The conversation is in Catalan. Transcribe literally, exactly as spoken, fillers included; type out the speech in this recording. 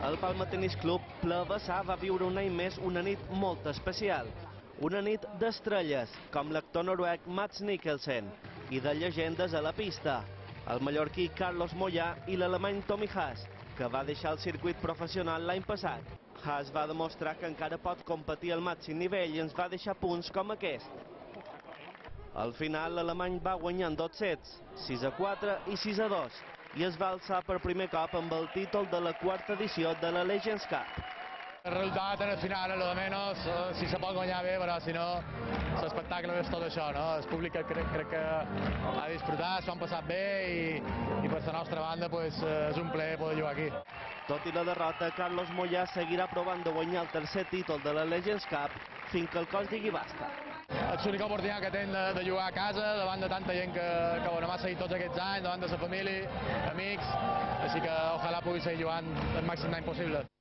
El Palma Tennis Club Plebassà va viure un any més una nit molt especial. Una nit d'estrelles, com l'actor noruec Mads Mikkelsen, i de llegendes a la pista, el mallorquí Carlos Moyà i l'alemany Tommy Haas, que va deixar el circuit professional l'any passat. Haas va demostrar que encara pot competir al màxim nivell i ens va deixar punts com aquest. Al final, l'alemany va guanyar en dos sets, sis a quatre i sis a dos, i es va alçar per primer cop amb el títol de la quarta edició de la Legends Cup. El resultat en el final és lo de menos, si se pot guanyar bé, però si no, l'espectacle és tot això, no? El públic crec, crec que ha disfrutat, s'ho han passat bé i, i per la nostra banda pues, és un plaer poder jugar aquí. Tot i la derrota, Carlos Moyà seguirà provant de guanyar el tercer títol de la Legends Cup fins que el cos digui basta. És l'única oportunitat que tenen de, de jugar a casa, davant de tanta gent que, que bueno, m'ha seguit tots aquests anys, davant de la família, amics, així que ojalà pugui seguir jugant el màxim d'any possible.